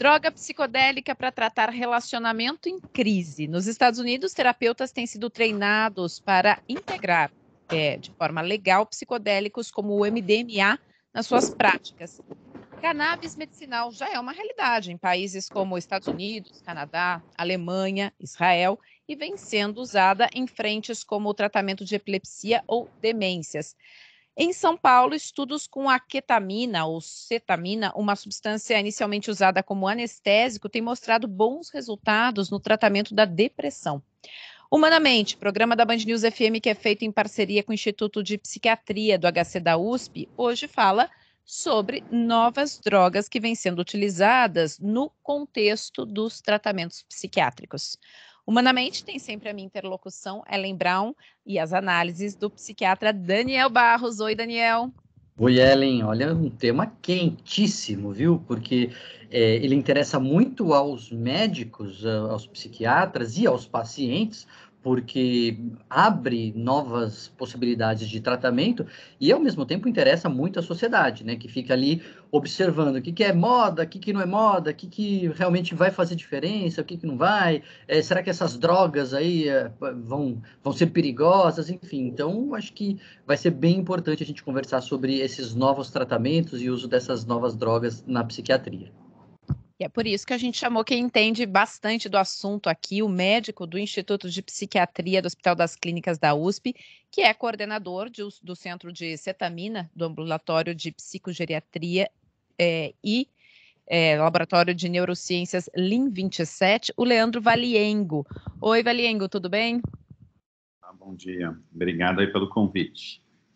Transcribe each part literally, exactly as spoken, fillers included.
Droga psicodélica para tratar relacionamento em crise. Nos Estados Unidos, terapeutas têm sido treinados para integrar é, de forma legal psicodélicos como o M D M A nas suas práticas. Cannabis medicinal já é uma realidade em países como Estados Unidos, Canadá, Alemanha, Israel e vem sendo usada em frentes como o tratamento de epilepsia ou demências. Em São Paulo, estudos com a ketamina ou cetamina, uma substância inicialmente usada como anestésico, têm mostrado bons resultados no tratamento da depressão. Humanamente, programa da Band News F M que é feito em parceria com o Instituto de Psiquiatria do H C da U S P, hoje fala sobre novas drogas que vêm sendo utilizadas no contexto dos tratamentos psiquiátricos. Humanamente tem sempre a minha interlocução, Ellen Brown, e as análises do psiquiatra Daniel Barros. Oi, Daniel. Oi, Ellen. Olha, um tema quentíssimo, viu? Porque é, ele interessa muito aos médicos, aos psiquiatras e aos pacientes, porque abre novas possibilidades de tratamento e, ao mesmo tempo, interessa muito a sociedade, né? Que fica ali observando o que, que é moda, o que, que não é moda, o que, que realmente vai fazer diferença, o que, que não vai, é, será que essas drogas aí é, vão, vão ser perigosas, enfim. Então, acho que vai ser bem importante a gente conversar sobre esses novos tratamentos e uso dessas novas drogas na psiquiatria. E é por isso que a gente chamou quem entende bastante do assunto aqui, o médico do Instituto de Psiquiatria do Hospital das Clínicas da U S P, que é coordenador de, do Centro de Cetamina, do Ambulatório de Psicogeriatria é, e é, Laboratório de Neurociências L I M vinte e sete, o Leandro Valiengo. Oi, Valiengo, tudo bem? Ah, bom dia, obrigado aí pelo convite.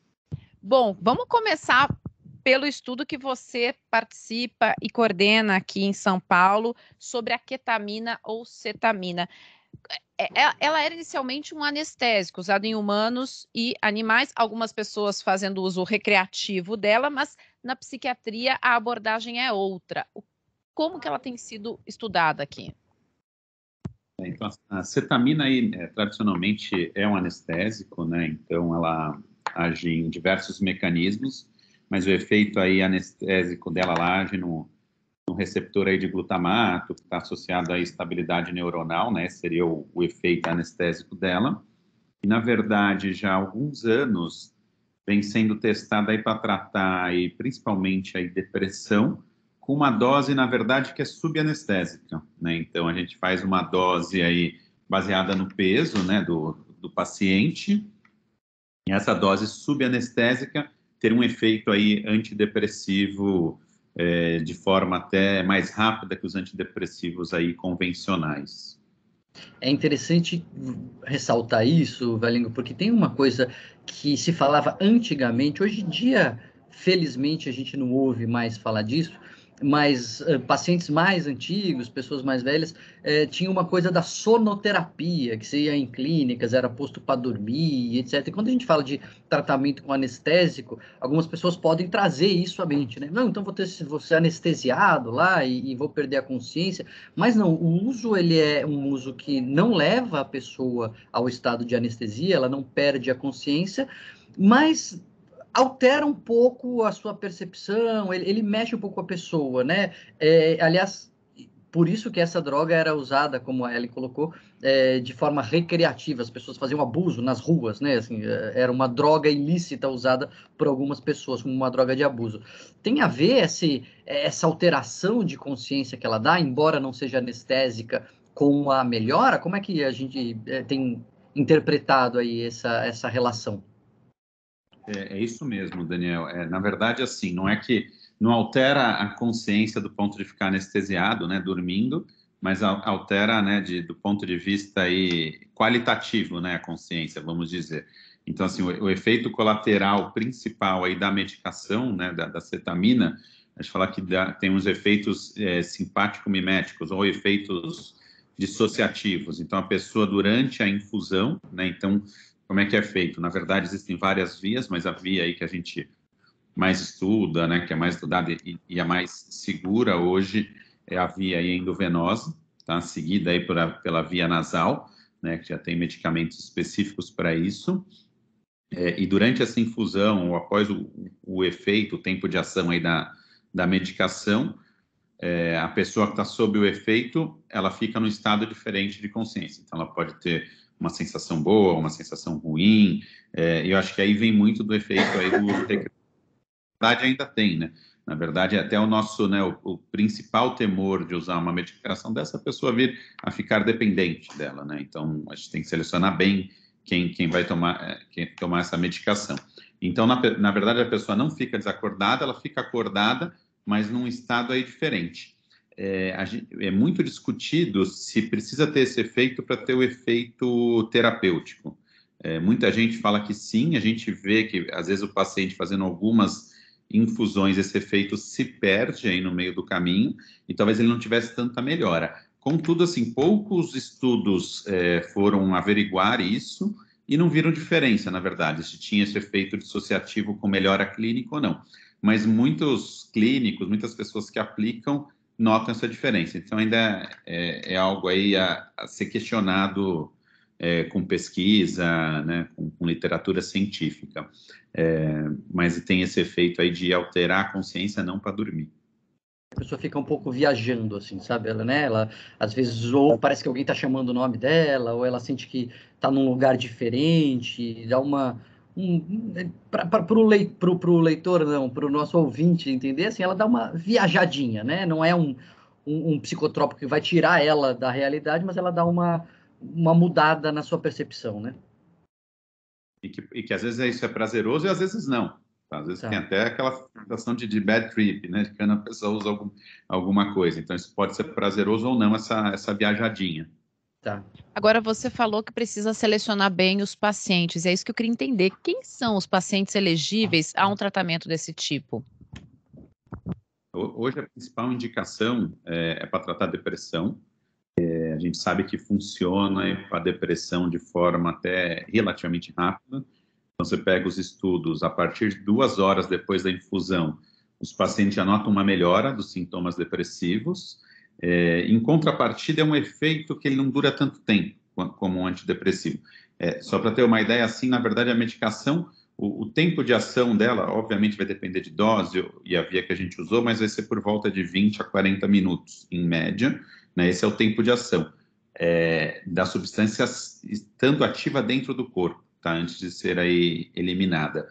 Bom, vamos começar pelo estudo que você participa e coordena aqui em São Paulo sobre a ketamina ou cetamina. Ela era inicialmente um anestésico usado em humanos e animais, algumas pessoas fazendo uso recreativo dela, mas na psiquiatria a abordagem é outra. Como que ela tem sido estudada aqui? Então, a cetamina aí, é, tradicionalmente é um anestésico, né? Então ela age em diversos mecanismos, mas o efeito aí anestésico dela lá age no, no receptor aí de glutamato, que está associado à estabilidade neuronal, né? Seria o, o efeito anestésico dela. E, na verdade, já há alguns anos vem sendo testada aí para tratar aí, principalmente aí depressão, com uma dose, na verdade, que é subanestésica, né? Então, a gente faz uma dose aí baseada no peso, né, do, do paciente, e essa dose subanestésica ter um efeito aí antidepressivo é, de forma até mais rápida que os antidepressivos aí convencionais. É interessante ressaltar isso, Valengo, porque tem uma coisa que se falava antigamente, hoje em dia, felizmente, a gente não ouve mais falar disso, mas uh, pacientes mais antigos, pessoas mais velhas, uh, tinha uma coisa da sonoterapia, que você ia em clínicas, era posto para dormir, etcétera. E quando a gente fala de tratamento com anestésico, algumas pessoas podem trazer isso à mente, né? Não, então vou, ter, vou ser anestesiado lá e, e vou perder a consciência. Mas não, o uso, ele é um uso que não leva a pessoa ao estado de anestesia, ela não perde a consciência, mas altera um pouco a sua percepção, ele, ele mexe um pouco com a pessoa, né? É, aliás, por isso que essa droga era usada, como a Ellen colocou, é, de forma recreativa. As pessoas faziam abuso nas ruas, né? Assim, era uma droga ilícita usada por algumas pessoas como uma droga de abuso. Tem a ver esse, essa alteração de consciência que ela dá, embora não seja anestésica, com a melhora? Como é que a gente é, tem interpretado aí essa, essa relação? É, é isso mesmo, Daniel. É, na verdade, assim, não é que não altera a consciência do ponto de ficar anestesiado, né, dormindo, mas altera, né, de, do ponto de vista aí qualitativo, né, a consciência, vamos dizer. Então, assim, o, o efeito colateral principal aí da medicação, né, da, da cetamina, a gente fala que dá, tem uns efeitos é, simpático-miméticos ou efeitos dissociativos. Então, a pessoa durante a infusão, né, então como é que é feito? Na verdade, existem várias vias, mas a via aí que a gente mais estuda, né, que é mais estudada e, e a mais segura hoje é a via aí endovenosa, tá? Seguida aí por a, pela via nasal, né, que já tem medicamentos específicos para isso. É, e durante essa infusão, ou após o, o efeito, o tempo de ação aí da, da medicação, é, a pessoa que está sob o efeito, ela fica num estado diferente de consciência. Então, ela pode ter uma sensação boa, uma sensação ruim, é, e eu acho que aí vem muito do efeito aí do uso recreativo. Na verdade, ainda tem, né? Na verdade, até o nosso, né, o, o principal temor de usar uma medicação dessa pessoa vir a ficar dependente dela, né? Então, a gente tem que selecionar bem quem, quem vai tomar, quem tomar essa medicação. Então, na, na verdade, a pessoa não fica desacordada, ela fica acordada, mas num estado aí diferente. É, a gente, é muito discutido se precisa ter esse efeito para ter o efeito terapêutico. É, muita gente fala que sim, a gente vê que, às vezes, o paciente fazendo algumas infusões, esse efeito se perde aí no meio do caminho e talvez ele não tivesse tanta melhora. Contudo, assim, poucos estudos é, foram averiguar isso e não viram diferença, na verdade, se tinha esse efeito dissociativo com melhora clínica ou não. Mas muitos clínicos, muitas pessoas que aplicam, notam essa diferença. Então, ainda é, é algo aí a, a ser questionado é, com pesquisa, né, com, com literatura científica. É, mas tem esse efeito aí de alterar a consciência não para dormir. A pessoa fica um pouco viajando, assim, sabe? Ela, né? Ela, às vezes, ou parece que alguém está chamando o nome dela, ou ela sente que está num lugar diferente, dá uma... Um, para o lei, pro, pro leitor, não, para o nosso ouvinte entender, assim, ela dá uma viajadinha, né? Não é um, um, um psicotrópico que vai tirar ela da realidade, mas ela dá uma, uma mudada na sua percepção, né? E que, e que às vezes isso é prazeroso e às vezes não. Às vezes tá. Tem até aquela sensação de, de bad trip, né? De quando a pessoa usa algum, alguma coisa. Então, isso pode ser prazeroso ou não, essa, essa viajadinha. Tá. Agora, você falou que precisa selecionar bem os pacientes. É isso que eu queria entender. Quem são os pacientes elegíveis a um tratamento desse tipo? Hoje, a principal indicação é, é para tratar depressão. É, a gente sabe que funciona para depressão de forma até relativamente rápida. Então, você pega os estudos, a partir de duas horas depois da infusão, os pacientes já notam uma melhora dos sintomas depressivos. É, em contrapartida, é um efeito que ele não dura tanto tempo como um antidepressivo. É, só para ter uma ideia, assim, na verdade, a medicação, o, o tempo de ação dela, obviamente, vai depender de dose e a via que a gente usou, mas vai ser por volta de vinte a quarenta minutos, em média, né? Esse é o tempo de ação é, da substância estando ativa dentro do corpo. Tá, antes de ser aí eliminada.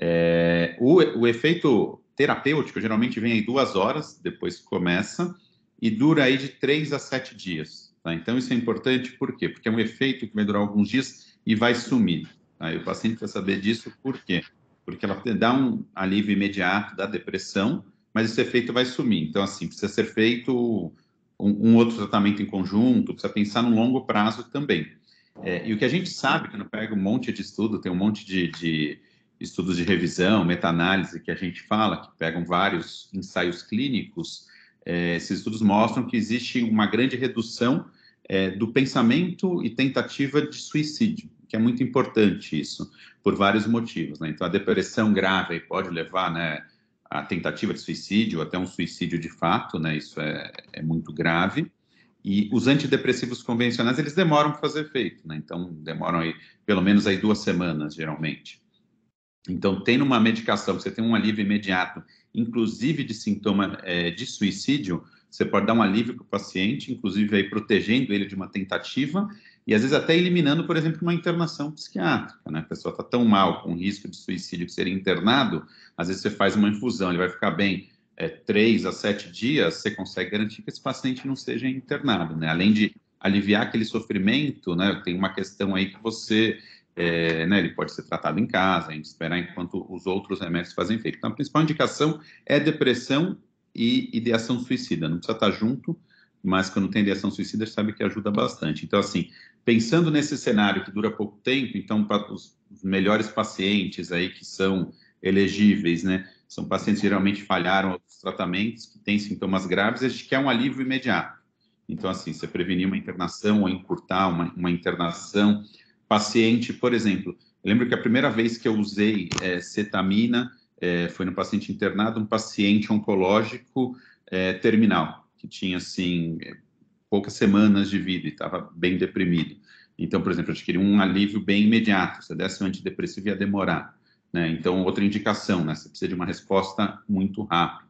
É, o, o efeito terapêutico geralmente vem aí duas horas depois que começa e dura aí de três a sete dias. Tá? Então, isso é importante, por quê? Porque é um efeito que vai durar alguns dias e vai sumir. Tá? E o paciente precisa saber disso, por quê? Porque ela dá um alívio imediato da depressão, mas esse efeito vai sumir. Então, assim, precisa ser feito um, um outro tratamento em conjunto, precisa pensar no longo prazo também. É, e o que a gente sabe, quando pega um monte de estudo, tem um monte de, de estudos de revisão, meta-análise que a gente fala, que pegam vários ensaios clínicos, é, esses estudos mostram que existe uma grande redução é, do pensamento e tentativa de suicídio, que é muito importante isso, por vários motivos, né? Então, a depressão grave pode levar, né, a tentativa de suicídio, até um suicídio de fato, né? Isso é, é muito grave. E os antidepressivos convencionais, eles demoram para fazer efeito, né? Então, demoram aí, pelo menos aí duas semanas, geralmente. Então, tendo uma medicação que você tem um alívio imediato, inclusive de sintoma é, de suicídio, você pode dar um alívio para o paciente, inclusive aí protegendo ele de uma tentativa e, às vezes, até eliminando, por exemplo, uma internação psiquiátrica, né? A pessoa está tão mal, com risco de suicídio que seria internado, às vezes você faz uma infusão, ele vai ficar bem É, três a sete dias, você consegue garantir que esse paciente não seja internado, né? Além de aliviar aquele sofrimento, né? Tem uma questão aí que você, é, né? Ele pode ser tratado em casa, a gente esperar enquanto os outros remédios fazem efeito. Então, a principal indicação é depressão e ideação suicida. Não precisa estar junto, mas quando tem ideação suicida, sabe que ajuda bastante. Então, assim, pensando nesse cenário que dura pouco tempo, então, para os melhores pacientes aí que são elegíveis, né? São pacientes que geralmente falharam os tratamentos, que têm sintomas graves, a gente quer um alívio imediato. Então, assim, você prevenir uma internação ou encurtar uma, uma internação. Paciente, por exemplo, eu lembro que a primeira vez que eu usei é, cetamina é, foi no paciente internado, um paciente oncológico é, terminal, que tinha, assim, poucas semanas de vida e estava bem deprimido. Então, por exemplo, eu queria um alívio bem imediato. Se eu desse um antidepressivo, ia demorar. Né? Então, outra indicação, né? Você precisa de uma resposta muito rápida.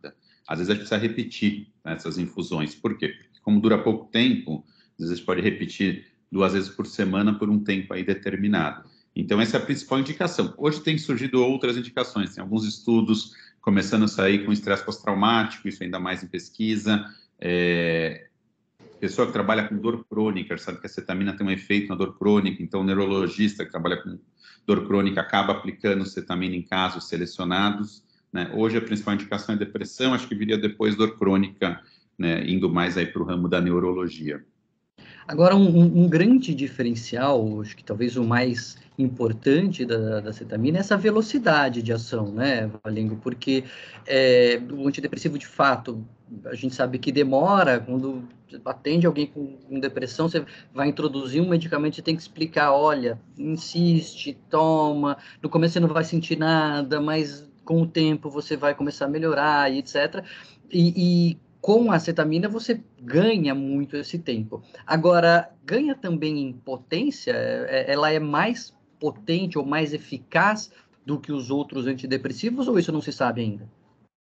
Às vezes a gente precisa repetir, né, essas infusões. Por quê? Porque como dura pouco tempo, às vezes a gente pode repetir duas vezes por semana por um tempo aí determinado. Então, essa é a principal indicação. Hoje tem surgido outras indicações, tem alguns estudos começando a sair com estresse pós-traumático, isso ainda mais em pesquisa. É... Pessoa que trabalha com dor crônica, sabe que a cetamina tem um efeito na dor crônica, então o neurologista que trabalha com dor crônica acaba aplicando cetamina em casos selecionados, né? Hoje a principal indicação é depressão, acho que viria depois dor crônica, né? Indo mais aí para o ramo da neurologia. Agora, um, um grande diferencial, acho que talvez o mais importante da, da cetamina é essa velocidade de ação, né, Valengo? Porque é, o antidepressivo, de fato, a gente sabe que demora, quando atende alguém com, com depressão, você vai introduzir um medicamento, você tem que explicar, olha, insiste, toma, no começo você não vai sentir nada, mas com o tempo você vai começar a melhorar, e etcétera. E, e com a cetamina você ganha muito esse tempo. Agora, ganha também em potência? Ela é mais potente ou mais eficaz do que os outros antidepressivos, ou isso não se sabe ainda?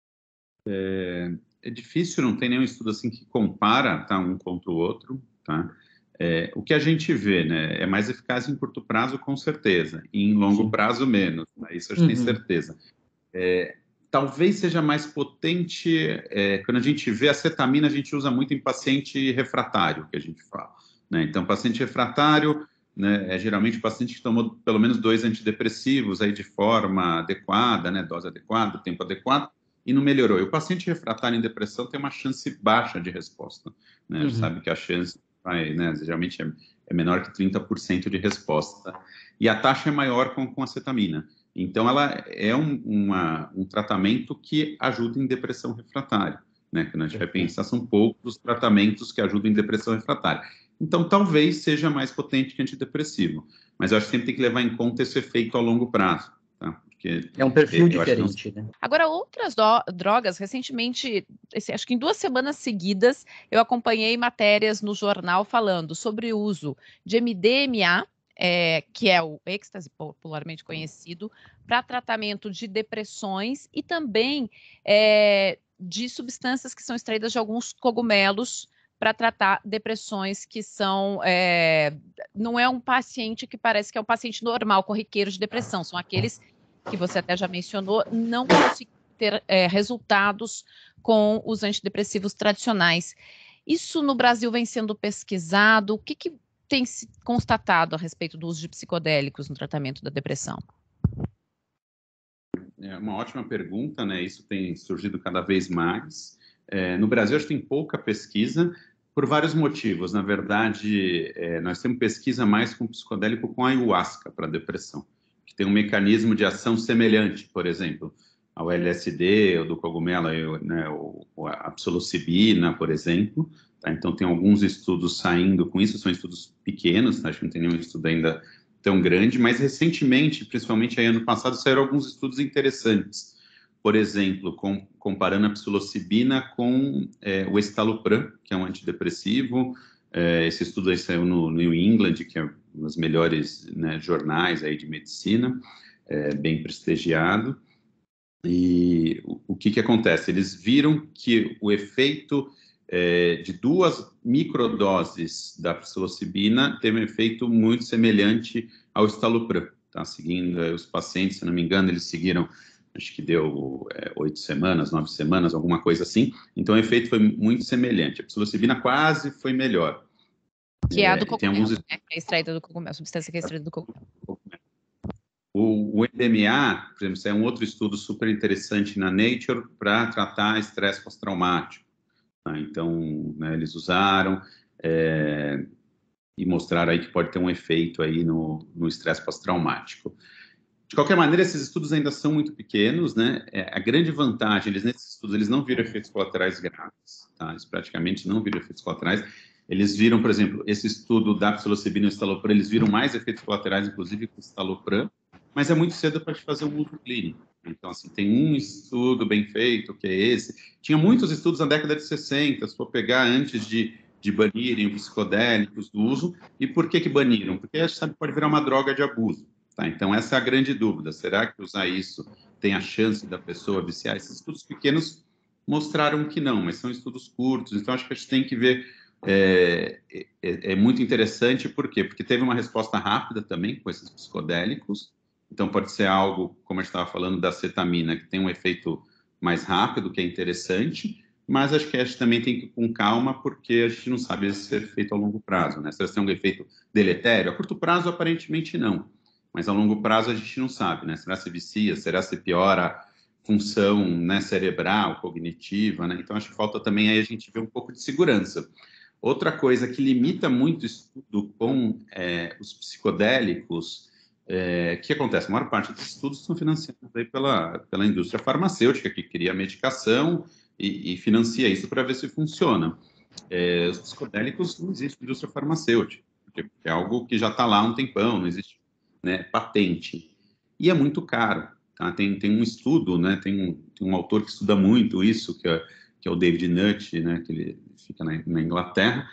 É, é difícil, não tem nenhum estudo assim que compara, tá, um contra o outro, tá? É, o que a gente vê, né, é mais eficaz em curto prazo, com certeza, e em longo Sim. prazo, menos, né? Isso a gente uhum. tem certeza. É, talvez seja mais potente, é, quando a gente vê a cetamina, a gente usa muito em paciente refratário, que a gente fala, né? Então, paciente refratário, né, é geralmente paciente que tomou pelo menos dois antidepressivos aí de forma adequada, né, dose adequada, tempo adequado, e não melhorou. E o paciente refratário em depressão tem uma chance baixa de resposta, né? Uhum. Sabe que a chance vai, né, geralmente é, é menor que trinta por cento de resposta. E a taxa é maior com, com a cetamina. Então, ela é um, uma, um tratamento que ajuda em depressão refratária, né? Quando a gente vai pensar, são poucos os tratamentos que ajudam em depressão refratária. Então, talvez seja mais potente que antidepressivo. Mas eu acho que sempre tem que levar em conta esse efeito a longo prazo, tá? Porque é um perfil diferente, não... né? Agora, outras do- drogas, recentemente, esse, acho que em duas semanas seguidas, eu acompanhei matérias no jornal falando sobre o uso de M D M A, É, que é o êxtase popularmente conhecido, para tratamento de depressões e também é, de substâncias que são extraídas de alguns cogumelos para tratar depressões que são... É, não é um paciente que parece que é um paciente normal, corriqueiro de depressão, são aqueles que você até já mencionou, não conseguem ter é, resultados com os antidepressivos tradicionais. Isso no Brasil vem sendo pesquisado, o que que tem se constatado a respeito do uso de psicodélicos no tratamento da depressão? É uma ótima pergunta, né? Isso tem surgido cada vez mais. É, no Brasil, acho que tem pouca pesquisa por vários motivos. Na verdade, é, nós temos pesquisa mais com psicodélico com ayahuasca para depressão, que tem um mecanismo de ação semelhante, por exemplo, ao L S D, ou do cogumelo, né, ou a psilocibina, por exemplo. Tá? Então, tem alguns estudos saindo com isso, são estudos pequenos, tá? Acho que não tem nenhum estudo ainda tão grande, mas recentemente, principalmente aí ano passado, saíram alguns estudos interessantes. Por exemplo, com, comparando a psilocibina com é, o estalopram, que é um antidepressivo. É, esse estudo aí saiu no New England, que é um dos melhores, né, jornais aí de medicina, é, bem prestigiado. E o, o que que acontece? Eles viram que o efeito é, de duas microdoses da psilocibina teve um efeito muito semelhante ao estalopram, tá? Seguindo é, os pacientes, se não me engano, eles seguiram, acho que deu é, oito semanas, nove semanas, alguma coisa assim. Então, o efeito foi muito semelhante. A psilocibina quase foi melhor. Que é a do cogumelo, alguns... né? Que é extraída do cogumelo, a substância que é extraída do cogumelo. O, o M D M A, por exemplo, é um outro estudo super interessante na Nature para tratar estresse pós-traumático. Tá? Então, né, eles usaram é, e mostraram aí que pode ter um efeito aí no estresse pós-traumático. De qualquer maneira, esses estudos ainda são muito pequenos, né? É, a grande vantagem, eles nesses estudos, eles não viram efeitos colaterais graves, tá? Eles praticamente não viram efeitos colaterais. Eles viram, por exemplo, esse estudo da psilocibina e o estalopram, eles viram mais efeitos colaterais, inclusive com o estalopram, mas é muito cedo para te fazer um uso clínico. Então, assim, tem um estudo bem feito, que é esse. Tinha muitos estudos na década de sessenta, se for pegar antes de, de banirem os psicodélicos do uso. E por que que baniram? Porque a gente sabe que pode virar uma droga de abuso. Tá? Então, essa é a grande dúvida. Será que usar isso tem a chance da pessoa viciar? Esses estudos pequenos mostraram que não, mas são estudos curtos, então acho que a gente tem que ver, é, é, é muito interessante, por quê? Porque teve uma resposta rápida também com esses psicodélicos, então pode ser algo, como a gente estava falando da cetamina, que tem um efeito mais rápido, que é interessante, mas acho que a gente também tem que ir com calma, porque a gente não sabe esse efeito a longo prazo, né? Se vai ser um efeito deletério, a curto prazo aparentemente não, mas a longo prazo a gente não sabe, né? Será se vicia, será se piora função, né, cerebral, cognitiva, né? Então acho que falta também aí a gente ver um pouco de segurança. Outra coisa que limita muito o estudo com é, os psicodélicos, é, que acontece? A maior parte dos estudos são financiados aí pela, pela indústria farmacêutica, que cria medicação e, e financia isso para ver se funciona. É, os psicodélicos não existe indústria farmacêutica, porque é algo que já está lá há um tempão, não existe, né, patente. E é muito caro. Tá? Tem, tem um estudo, né? tem, um, tem um autor que estuda muito isso, que é, que é o David Nutt, né? Que ele fica na, na Inglaterra,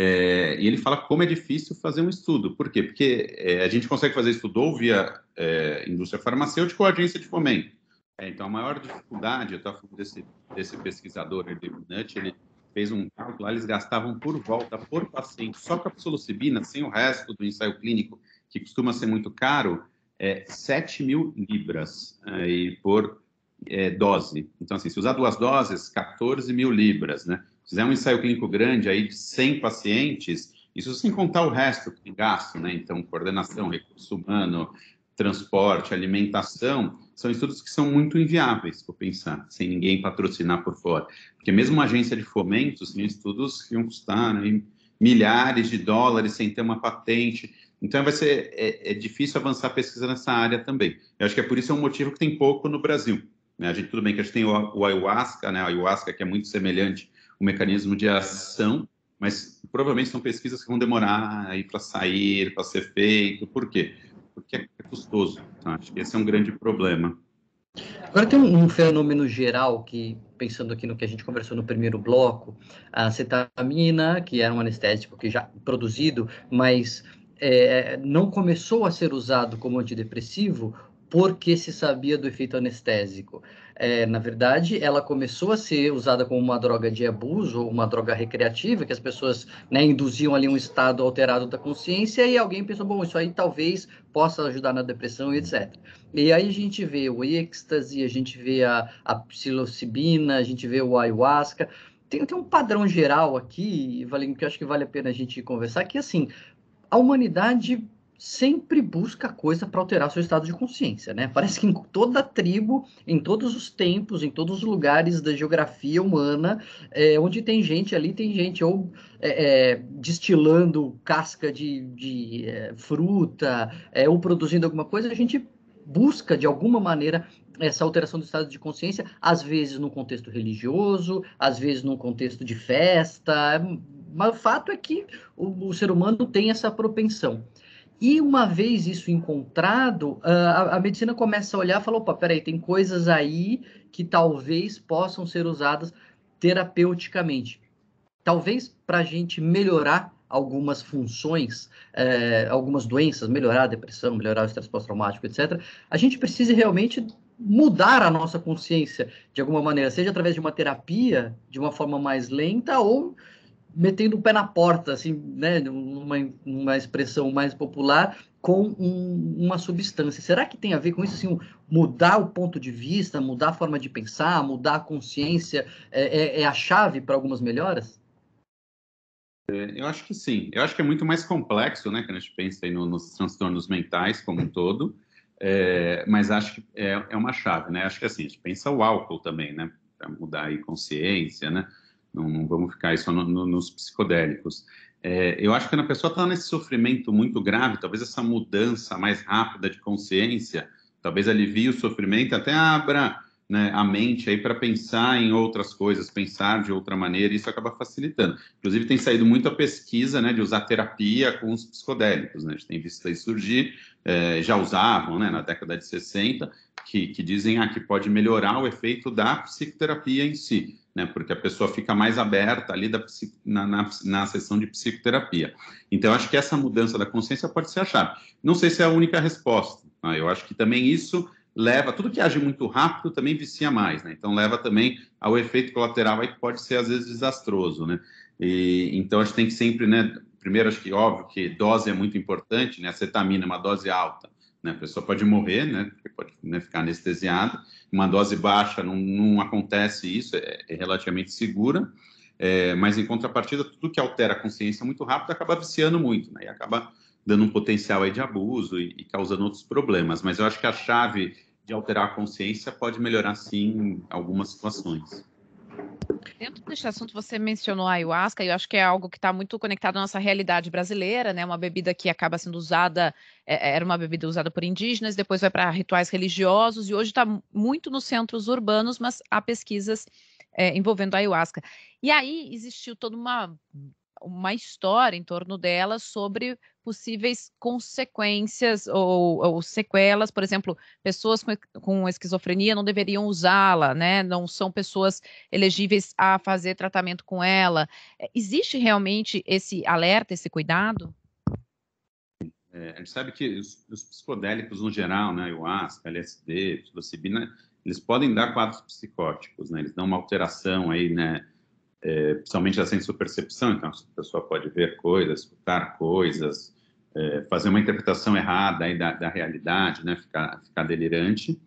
é, e ele fala como é difícil fazer um estudo. Por quê? Porque é, a gente consegue fazer estudo ou via é, indústria farmacêutica ou agência de fomento. É, então, a maior dificuldade, eu estava falando desse, desse pesquisador, o David Nutt, ele fez um cálculo, lá eles gastavam por volta, por paciente, só com a psilocibina, sem o resto do ensaio clínico, que costuma ser muito caro, é, sete mil libras aí, por é, dose. Então, assim, se usar duas doses, quatorze mil libras, né? Se fizer um ensaio clínico grande aí de cem pacientes, isso sem contar o resto que tem gasto, né? Então, coordenação, recurso humano, transporte, alimentação, são estudos que são muito inviáveis, por pensar, sem ninguém patrocinar por fora. Porque mesmo uma agência de fomentos, tem estudos que iam custar, né, milhares de dólares sem ter uma patente. Então, vai ser é, é difícil avançar a pesquisa nessa área também. Eu acho que é por isso é um motivo que tem pouco no Brasil. Né? A gente, tudo bem que a gente tem o, o ayahuasca, né? O ayahuasca que é muito semelhante ao mecanismo de ação, mas provavelmente são pesquisas que vão demorar aí para sair, para ser feito. Por quê? Porque é custoso. Então, acho que esse é um grande problema. Agora tem um, um fenômeno geral que, pensando aqui no que a gente conversou no primeiro bloco, a cetamina, que era um anestésico que já produzido, mas é, não começou a ser usado como antidepressivo porque se sabia do efeito anestésico. É, na verdade, ela começou a ser usada como uma droga de abuso, ou uma droga recreativa, que as pessoas, né, induziam ali um estado alterado da consciência, e alguém pensou, bom, isso aí talvez possa ajudar na depressão e etcétera. E aí a gente vê o êxtase, a gente vê a, a psilocibina, a gente vê o ayahuasca. Tem, tem um padrão geral aqui, Valinho, que eu acho que vale a pena a gente conversar, que assim, a humanidade sempre busca coisa para alterar seu estado de consciência, né? Parece que em toda tribo, em todos os tempos, em todos os lugares da geografia humana, é, onde tem gente ali, tem gente ou é, é, destilando casca de, de é, fruta, é, ou produzindo alguma coisa, a gente busca, de alguma maneira, essa alteração do estado de consciência, às vezes num contexto religioso, às vezes num contexto de festa, mas o fato é que o, o ser humano tem essa propensão. E uma vez isso encontrado, a, a medicina começa a olhar e fala, opa, peraí, tem coisas aí que talvez possam ser usadas terapeuticamente. Talvez para a gente melhorar algumas funções, é, algumas doenças, melhorar a depressão, melhorar o estresse pós-traumático, etcétera, a gente precisa realmente mudar a nossa consciência de alguma maneira, seja através de uma terapia, de uma forma mais lenta, ou metendo o pé na porta, assim, né, numa, numa expressão mais popular, com um, uma substância. Será que tem a ver com isso, assim, mudar o ponto de vista, mudar a forma de pensar, mudar a consciência, é, é, é a chave para algumas melhoras? Eu acho que sim. Eu acho que é muito mais complexo, né, quando a gente pensa aí no, nos transtornos mentais como um todo, é, mas acho que é, é uma chave, né? Acho que assim, a gente pensa o álcool também, né, para mudar aí consciência, né? Não, não vamos ficar aí só no, no, nos psicodélicos. É, eu acho que quando a pessoa está nesse sofrimento muito grave, talvez essa mudança mais rápida de consciência, talvez alivie o sofrimento, até abra, né, a mente aí para pensar em outras coisas, pensar de outra maneira, e isso acaba facilitando. Inclusive, tem saído muito a pesquisa, né, de usar terapia com os psicodélicos, né? A gente tem visto aí surgir, é, já usavam, né, na década de sessenta, que, que dizem ah, que pode melhorar o efeito da psicoterapia em si. Né, porque a pessoa fica mais aberta ali da, na, na, na sessão de psicoterapia. Então, eu acho que essa mudança da consciência pode ser a chave. Não sei se é a única resposta. Tá? Eu acho que também isso leva, tudo que age muito rápido também vicia mais, né? Então leva também ao efeito colateral aí que pode ser às vezes desastroso, né? E, então a gente tem que sempre, né? Primeiro, acho que óbvio que dose é muito importante, né? A cetamina é uma dose alta, né? A pessoa pode morrer, né? Porque pode, né, ficar anestesiada. Uma dose baixa não, não acontece isso, é, é relativamente segura. É, mas em contrapartida, tudo que altera a consciência muito rápido acaba viciando muito, né? E acaba dando um potencial aí de abuso e, e causando outros problemas. Mas eu acho que a chave de alterar a consciência pode melhorar, sim, em algumas situações. Dentro deste assunto, você mencionou a ayahuasca, e eu acho que é algo que está muito conectado à nossa realidade brasileira, né? Uma bebida que acaba sendo usada, é, era uma bebida usada por indígenas, depois vai para rituais religiosos, e hoje está muito nos centros urbanos, mas há pesquisas é, envolvendo a ayahuasca. E aí existiu toda uma, uma história em torno dela sobre possíveis consequências ou, ou sequelas, por exemplo, pessoas com, com esquizofrenia não deveriam usá-la, né? Não são pessoas elegíveis a fazer tratamento com ela. É, existe realmente esse alerta, esse cuidado? É, a gente sabe que os, os psicodélicos, no geral, né, ayahuasca, L S D, psilocibina, eles podem dar quadros psicóticos, né? Eles dão uma alteração aí, né? É, principalmente da sensopercepção, então a pessoa pode ver coisas, escutar coisas, é, fazer uma interpretação errada aí da, da realidade, né? Ficar, ficar delirante.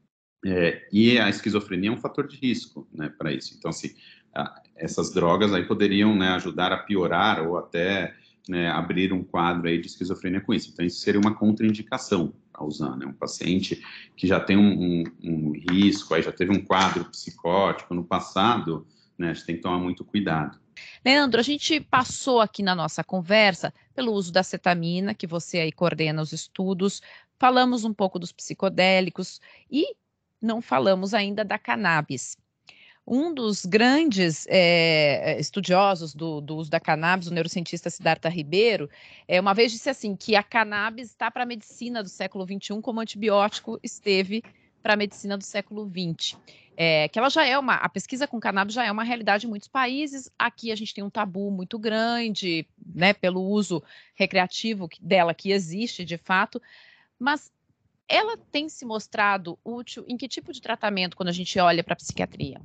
É, e a esquizofrenia é um fator de risco, né, para isso. Então, assim, a, essas drogas aí poderiam, né, ajudar a piorar ou até, né, abrir um quadro aí de esquizofrenia com isso. Então, isso seria uma contraindicação a usar, né? Um paciente que já tem um, um, um risco, aí já teve um quadro psicótico no passado, né, a gente tem que tomar muito cuidado. Leandro, a gente passou aqui na nossa conversa pelo uso da cetamina, que você aí coordena os estudos, falamos um pouco dos psicodélicos e não falamos ainda da cannabis. Um dos grandes é, estudiosos do, do uso da cannabis, o neurocientista Siddhartha Ribeiro, é, uma vez disse assim, que a cannabis está para a medicina do século vinte e um como o antibiótico esteve para a medicina do século vinte. É, que ela já é uma, a pesquisa com cannabis já é uma realidade em muitos países. Aqui a gente tem um tabu muito grande, né, pelo uso recreativo dela que existe de fato, mas ela tem se mostrado útil em que tipo de tratamento quando a gente olha para a psiquiatria?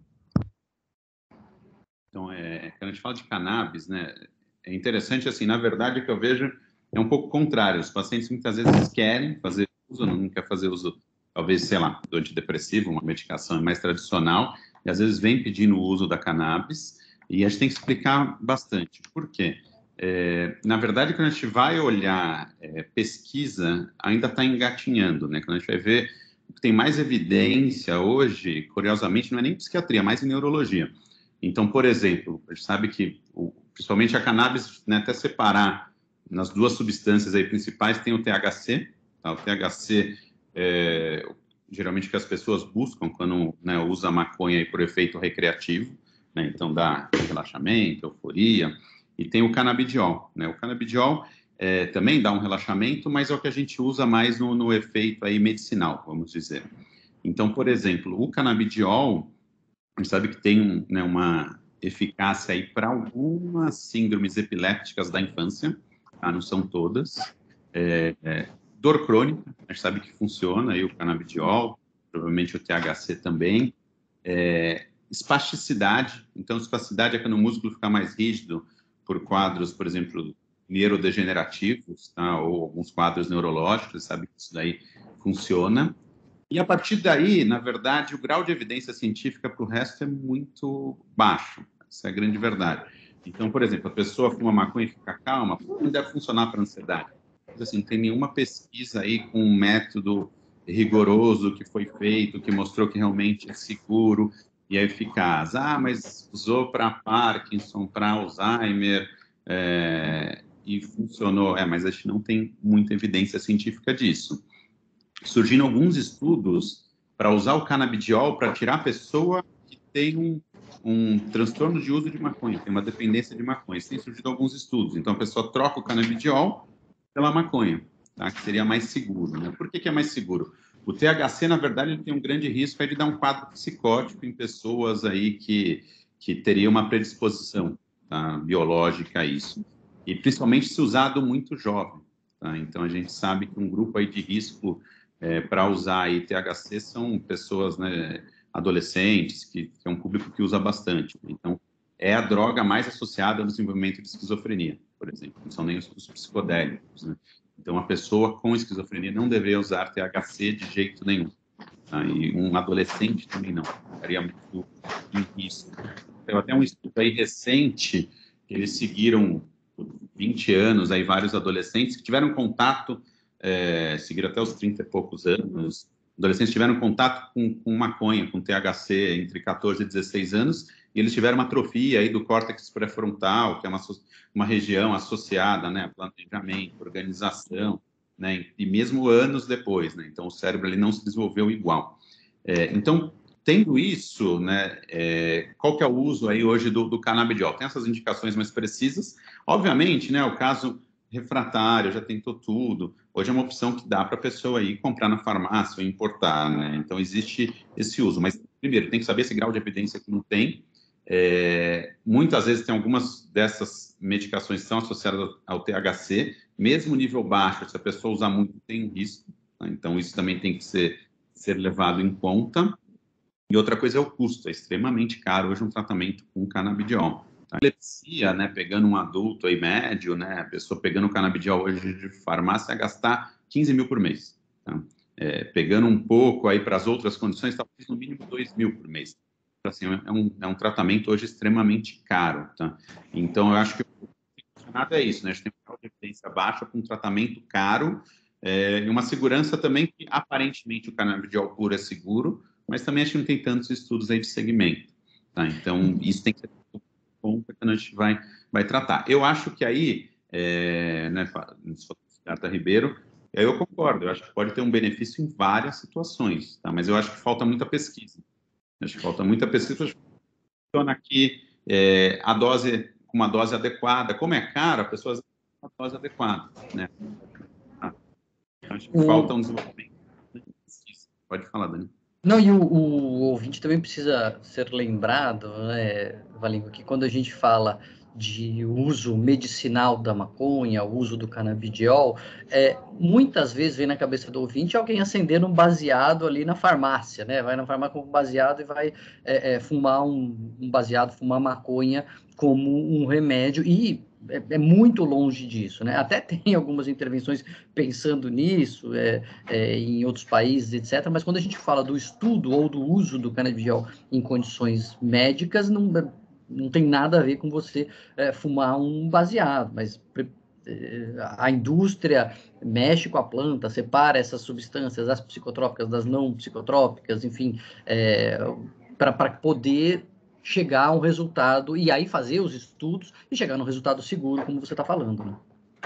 Então, é, quando a gente fala de cannabis, né, é interessante, assim, na verdade, o que eu vejo é um pouco contrário. Os pacientes muitas vezes querem fazer uso, não quer fazer uso, talvez, sei lá, do antidepressivo, uma medicação mais tradicional, e às vezes vem pedindo o uso da cannabis, e a gente tem que explicar bastante. Por quê? É, na verdade, quando a gente vai olhar é, pesquisa, ainda está engatinhando, né? Quando a gente vai ver o que tem mais evidência hoje, curiosamente, não é nem psiquiatria, mas em neurologia. Então, por exemplo, a gente sabe que, principalmente a cannabis, né, até separar nas duas substâncias aí principais, tem o T H C. Tá? O T H C, é, geralmente, que as pessoas buscam quando, né, usa a maconha aí por efeito recreativo, né, então dá relaxamento, euforia. E tem o canabidiol. Né? O canabidiol é, também dá um relaxamento, mas é o que a gente usa mais no, no efeito aí medicinal, vamos dizer. Então, por exemplo, o canabidiol, a gente sabe que tem, né, uma eficácia aí para algumas síndromes epilépticas da infância, tá? Não são todas. É, é, dor crônica, a gente sabe que funciona, aí o canabidiol, provavelmente o T H C também. É, espasticidade, então espasticidade é quando o músculo fica mais rígido por quadros, por exemplo, neurodegenerativos, tá? Ou alguns quadros neurológicos, sabe que isso daí funciona. E a partir daí, na verdade, o grau de evidência científica para o resto é muito baixo. Essa é a grande verdade. Então, por exemplo, a pessoa fuma maconha e fica calma, não deve funcionar para ansiedade. Mas, assim, não tem nenhuma pesquisa aí com um método rigoroso que foi feito, que mostrou que realmente é seguro e é eficaz. Ah, mas usou para Parkinson, para Alzheimer, é, e funcionou. É, mas a gente não tem muita evidência científica disso. Surgindo alguns estudos para usar o canabidiol para tirar a pessoa que tem um, um transtorno de uso de maconha, tem uma dependência de maconha. Isso tem surgido alguns estudos. Então, a pessoa troca o canabidiol pela maconha, tá? Que seria mais seguro. Né? Por que, que é mais seguro? O T H C, na verdade, ele tem um grande risco de dar um quadro psicótico em pessoas aí que, que teriam uma predisposição, tá, biológica a isso. E principalmente se usado muito jovem. Tá? Então, a gente sabe que um grupo aí de risco é, para usar aí T H C são pessoas, né, adolescentes, que, que é um público que usa bastante. Então, é a droga mais associada ao desenvolvimento de esquizofrenia, por exemplo. Não são nem os, os psicodélicos, né? Então, a pessoa com esquizofrenia não deveria usar T H C de jeito nenhum. Tá? E um adolescente também não. Ficaria muito em risco. Tem até um estudo aí recente, que eles seguiram por vinte anos, aí vários adolescentes que tiveram contato, é, seguiram até os trinta e poucos anos, adolescentes tiveram contato com, com maconha, com T H C, entre quatorze e dezesseis anos, e eles tiveram uma atrofia aí do córtex pré-frontal, que é uma, uma região associada, né, a planejamento, organização, né, e mesmo anos depois, né, então o cérebro ele não se desenvolveu igual. É, então, tendo isso, né, é, qual que é o uso aí hoje do, do canabidiol? Tem essas indicações mais precisas, obviamente, né, o caso refratário, já tentou tudo, hoje é uma opção que dá para a pessoa aí comprar na farmácia ou importar, né, então existe esse uso, mas primeiro, tem que saber esse grau de evidência que não tem. É, muitas vezes tem algumas dessas medicações que são associadas ao T H C, mesmo nível baixo, se a pessoa usar muito, tem um risco, tá? Então isso também tem que ser, ser levado em conta. E outra coisa é o custo, é extremamente caro hoje um tratamento com canabidiol. Tá? Epilepsia, né, pegando um adulto aí médio, né, a pessoa pegando canabidiol hoje de farmácia, vai gastar quinze mil por mês. Tá? É, pegando um pouco aí para as outras condições, talvez no mínimo dois mil por mês. Assim, é, um, é um tratamento hoje extremamente caro. Tá? Então, eu acho que o funcionado é isso, né? A gente tem uma evidência baixa com um tratamento caro é, e uma segurança também que, aparentemente, o canabidiol puro é seguro, mas também acho que não tem tantos estudos aí de segmento. Tá? Então, isso tem que ser bom quando a gente vai, vai tratar. Eu acho que aí, é, né, Carta Ribeiro, eu concordo, eu acho que pode ter um benefício em várias situações, tá? Mas eu acho que falta muita pesquisa. Acho que falta muita pesquisa. Funciona aqui é, a dose, com uma dose adequada. Como é caro, a pessoa usa uma dose adequada, né? Ah, acho que falta um desenvolvimento de pesquisa. Pode falar, Dani. Não, e o, o ouvinte também precisa ser lembrado, né, Valingo, que quando a gente fala de uso medicinal da maconha, o uso do canabidiol, é, muitas vezes vem na cabeça do ouvinte alguém acendendo um baseado ali na farmácia, né? Vai na farmácia com um baseado e vai é, é, fumar um, um baseado, fumar maconha como um remédio, e é, é muito longe disso, né? Até tem algumas intervenções pensando nisso, é, é, em outros países, etcétera, mas quando a gente fala do estudo ou do uso do canabidiol em condições médicas, não, não tem nada a ver com você é, fumar um baseado, mas é, a indústria mexe com a planta, separa essas substâncias, as psicotrópicas das não psicotrópicas, enfim, é, para poder chegar a um resultado, e aí fazer os estudos e chegar num resultado seguro, como você está falando, né?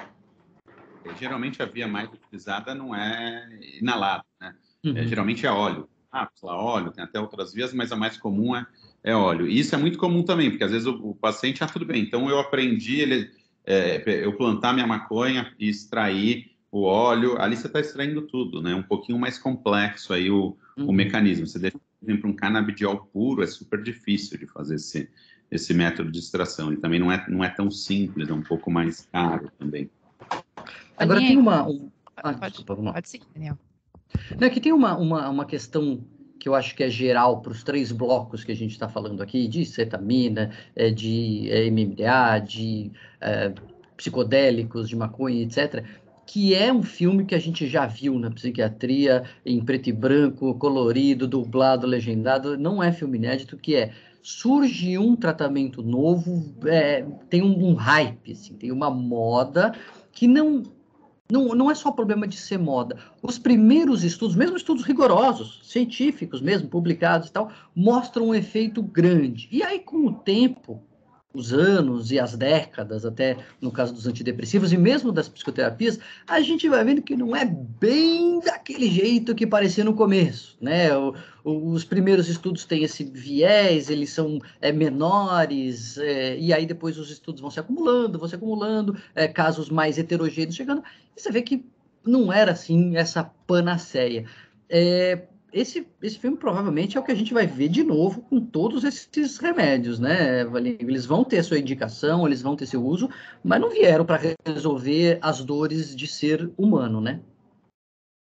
Geralmente a via mais utilizada não é inalada, né? Uhum. É, geralmente é óleo. Ah, óleo, tem até outras vias, mas a mais comum é, é óleo. E isso é muito comum também, porque às vezes o, o paciente, ah, tudo bem, então eu aprendi, ele, é, eu plantar minha maconha e extrair o óleo, ali você está extraindo tudo, né? Um pouquinho mais complexo aí o, uhum. o mecanismo. Você deixa, por exemplo, um canabidiol puro, é super difícil de fazer esse, esse método de extração. E também não é, não é tão simples, é um pouco mais caro também. Agora tem uma... Um... Ah, pode, desculpa, vamos lá. Pode seguir, Daniel. Não, aqui tem uma, uma, uma questão que eu acho que é geral para os três blocos que a gente está falando aqui, de cetamina, de M M D A, de é, psicodélicos, de maconha, etcétera, que é um filme que a gente já viu na psiquiatria, em preto e branco, colorido, dublado, legendado, não é filme inédito, que é surge um tratamento novo, é, tem um, um hype, assim, tem uma moda que não... Não, não é só problema de ser moda. Os primeiros estudos, mesmo estudos rigorosos, científicos mesmo, publicados e tal, mostram um efeito grande. E aí, com o tempo, os anos e as décadas, até no caso dos antidepressivos e mesmo das psicoterapias, a gente vai vendo que não é bem daquele jeito que parecia no começo, né? O, o, os primeiros estudos têm esse viés, eles são é, menores, é, e aí depois os estudos vão se acumulando, vão se acumulando, é, casos mais heterogêneos chegando, e você vê que não era assim essa panaceia. É, Esse, esse filme provavelmente é o que a gente vai ver de novo com todos esses remédios, né, Valinho? Eles vão ter sua indicação, eles vão ter seu uso, mas não vieram para resolver as dores de ser humano, né?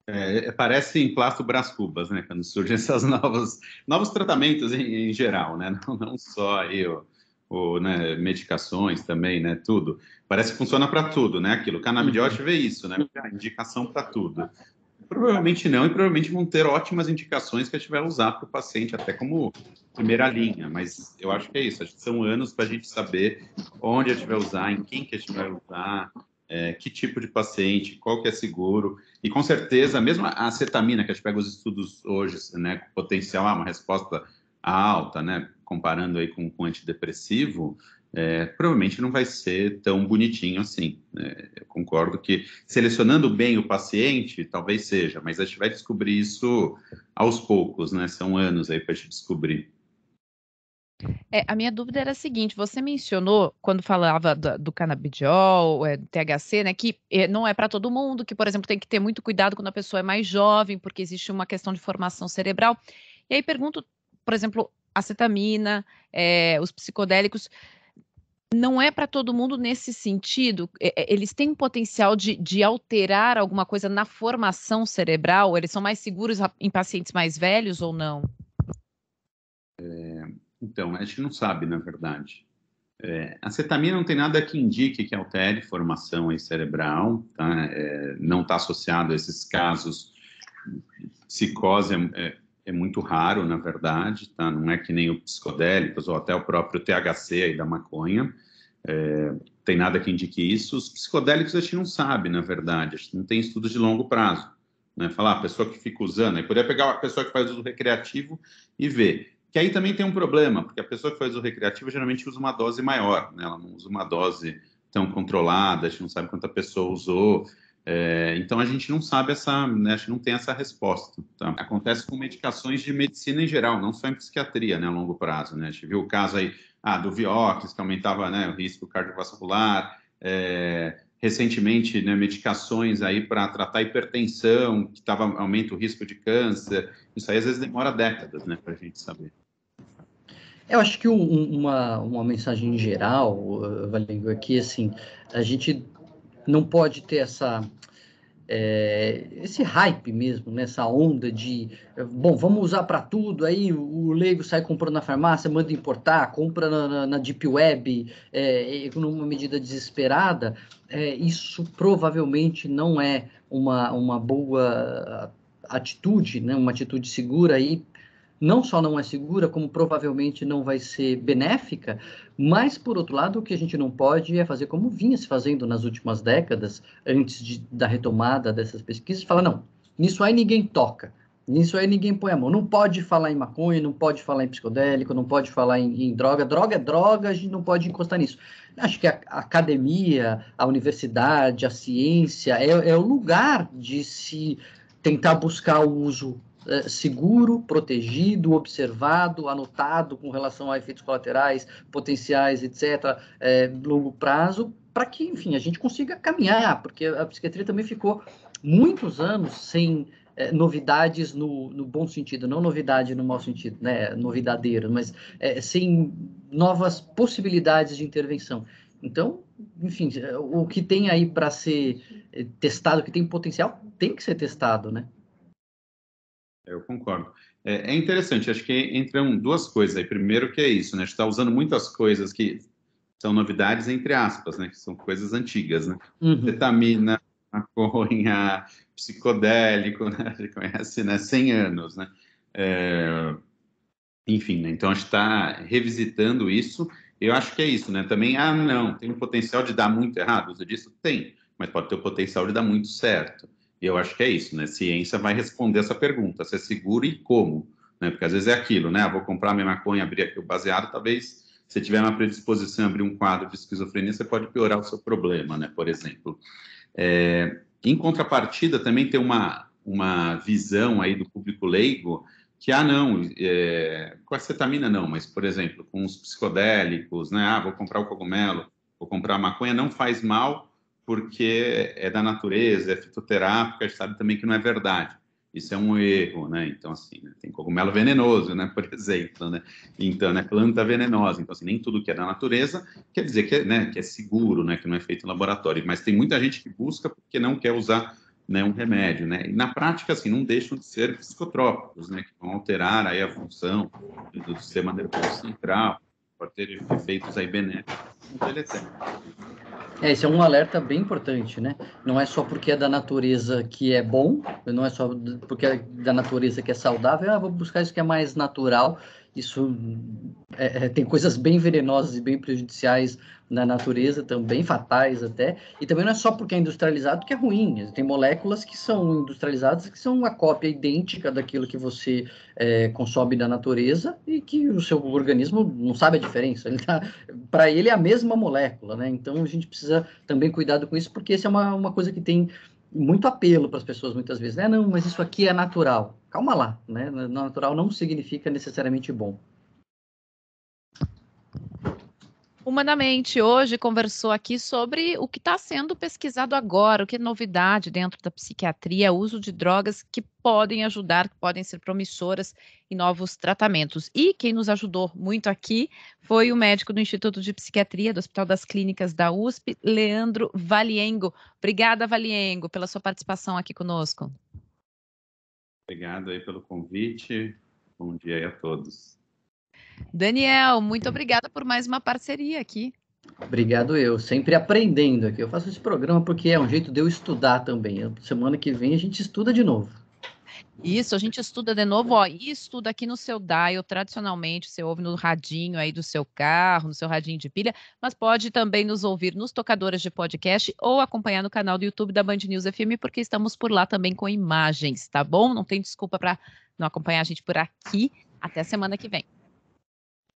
É, parece emplasto Brás Cubas, né? Quando surgem esses novos, novos tratamentos em, em geral, né? Não, não só aí, o, o, né, medicações também, né? Tudo. Parece que funciona para tudo, né? Aquilo. O canabidiol, a gente vê isso, né? Indicação para tudo. Provavelmente não, e provavelmente vão ter ótimas indicações que a gente vai usar para o paciente, até como primeira linha, mas eu acho que é isso, acho que são anos para a gente saber onde a gente vai usar, em quem que a gente vai usar, é, que tipo de paciente, qual que é seguro, e com certeza, mesmo a acetamina, que a gente pega os estudos hoje, né, com potencial, ah, uma resposta alta, né, comparando aí com, com antidepressivo, é, provavelmente não vai ser tão bonitinho assim. Né? Eu concordo que selecionando bem o paciente, talvez seja, mas a gente vai descobrir isso aos poucos, né? São anos aí para a gente descobrir. É, a minha dúvida era a seguinte, você mencionou, quando falava do, do canabidiol, é, do T H C, né, que é, não é para todo mundo, que, por exemplo, tem que ter muito cuidado quando a pessoa é mais jovem, porque existe uma questão de formação cerebral. E aí pergunto, por exemplo, acetamina, é, os psicodélicos, não é para todo mundo nesse sentido? É, é, eles têm um potencial de, de alterar alguma coisa na formação cerebral? Eles são mais seguros em pacientes mais velhos ou não? É, então, a gente não sabe, na verdade. É, a acetamina não tem nada que indique que altere formação aí cerebral, tá? É, não está associado a esses casos. Psicose é, é muito raro, na verdade, tá? Não é que nem o psicodélicos ou até o próprio T H C aí da maconha. É, tem nada que indique isso. Os psicodélicos a gente não sabe, na verdade, a gente não tem estudos de longo prazo. Né? Falar, a pessoa que fica usando, aí poderia pegar a pessoa que faz uso recreativo e ver. Que aí também tem um problema, porque a pessoa que faz uso recreativo geralmente usa uma dose maior, né? Ela não usa uma dose tão controlada, a gente não sabe quanta pessoa usou. É, então a gente não sabe essa, né? A gente não tem essa resposta. Tá? Acontece com medicações de medicina em geral, não só em psiquiatria, né, a longo prazo. Né? A gente viu o caso aí ah, do Vioxx, que aumentava, né, o risco cardiovascular, é, recentemente, né, medicações aí para tratar hipertensão, que tava, aumenta o risco de câncer. Isso aí às vezes demora décadas, né, para a gente saber. Eu acho que um, uma, uma mensagem geral, Valengo, é que assim, a gente não pode ter essa é, esse hype mesmo, nessa onda de, bom, vamos usar para tudo, aí o, o leigo sai comprando na farmácia, manda importar, compra na, na, na Deep Web, é, numa medida desesperada, é, isso provavelmente não é uma, uma boa atitude, né, uma atitude segura aí, não só não é segura, como provavelmente não vai ser benéfica, mas, por outro lado, o que a gente não pode é fazer como vinha se fazendo nas últimas décadas, antes de, da retomada dessas pesquisas, falar, não, nisso aí ninguém toca, nisso aí ninguém põe a mão, não pode falar em maconha, não pode falar em psicodélico, não pode falar em, em droga, droga é droga, a gente não pode encostar nisso. Acho que a, a academia, a universidade, a ciência, é, é o lugar de se tentar buscar o uso seguro, protegido, observado, anotado com relação a efeitos colaterais, potenciais, etcétera, é, longo prazo, para que, enfim, a gente consiga caminhar, porque a psiquiatria também ficou muitos anos sem é, novidades no, no bom sentido, não novidade no mau sentido, né, novidadeiro, mas é, sem novas possibilidades de intervenção. Então, enfim, o que tem aí para ser testado, o que tem potencial, tem que ser testado, né? Eu concordo. É, é interessante, acho que entram duas coisas aí. Primeiro que é isso, né? A gente está usando muitas coisas que são novidades, entre aspas, né? Que são coisas antigas, né? Uhum. Cetamina, maconha, psicodélico, né? A gente conhece, né? cem anos, né? É, enfim, né? Então a gente está revisitando isso. Eu acho que é isso, né? Também, ah, não, tem o potencial de dar muito errado. Usa disso? Tem, mas pode ter o potencial de dar muito certo. E eu acho que é isso, né? Ciência vai responder essa pergunta, se é seguro e como, né? Porque às vezes é aquilo, né? Ah, vou comprar minha maconha, abrir aqui o baseado, talvez se tiver uma predisposição a abrir um quadro de esquizofrenia, você pode piorar o seu problema, né? Por exemplo. É, em contrapartida, também tem uma, uma visão aí do público leigo que, ah, não, é, com a cetamina não, mas, por exemplo, com os psicodélicos, né? Ah, vou comprar o cogumelo, vou comprar a maconha, não faz mal, porque é da natureza, é fitoterápica, a gente sabe também que não é verdade. Isso é um erro, né? Então, assim, né? Tem cogumelo venenoso, né? Por exemplo, né? Então, né? Planta venenosa. Então, assim, nem tudo que é da natureza quer dizer que é, né? que é seguro, né? Que não é feito em laboratório. Mas tem muita gente que busca porque não quer usar né, um remédio, né? E na prática, assim, não deixam de ser psicotrópicos, né, que vão alterar aí a função do sistema nervoso central, pode ter efeitos aí benéficos. É, esse é um alerta bem importante, né? Não é só porque é da natureza que é bom, não é só porque é da natureza que é saudável, ah, vou buscar isso que é mais natural. Isso é, é, tem coisas bem venenosas e bem prejudiciais na natureza, também fatais até, e também não é só porque é industrializado que é ruim, tem moléculas que são industrializadas que são uma cópia idêntica daquilo que você é, consome da natureza e que o seu organismo não sabe a diferença, ele tá, para ele é a mesma molécula, né? Então a gente precisa também cuidado com isso, porque isso é uma, uma coisa que tem muito apelo para as pessoas muitas vezes, né? Não, mas isso aqui é natural. Calma lá, né? Natural não significa necessariamente bom. Humanamente hoje conversou aqui sobre o que está sendo pesquisado agora, o que é novidade dentro da psiquiatria, o uso de drogas que podem ajudar, que podem ser promissoras em novos tratamentos. E quem nos ajudou muito aqui foi o médico do Instituto de Psiquiatria do Hospital das Clínicas da U S P, Leandro Valiengo. Obrigada, Valiengo, pela sua participação aqui conosco. Obrigado aí pelo convite. Bom dia aí a todos. Daniel, muito obrigada por mais uma parceria aqui. Obrigado eu, sempre aprendendo aqui. Eu faço esse programa porque é um jeito de eu estudar também. Semana que vem a gente estuda de novo. Isso, a gente estuda de novo, ó, e estuda aqui no seu dial, tradicionalmente, você ouve no radinho aí do seu carro, no seu radinho de pilha, mas pode também nos ouvir nos tocadores de podcast ou acompanhar no canal do YouTube da Band News F M, porque estamos por lá também com imagens, tá bom? Não tem desculpa para não acompanhar a gente por aqui. Até semana que vem.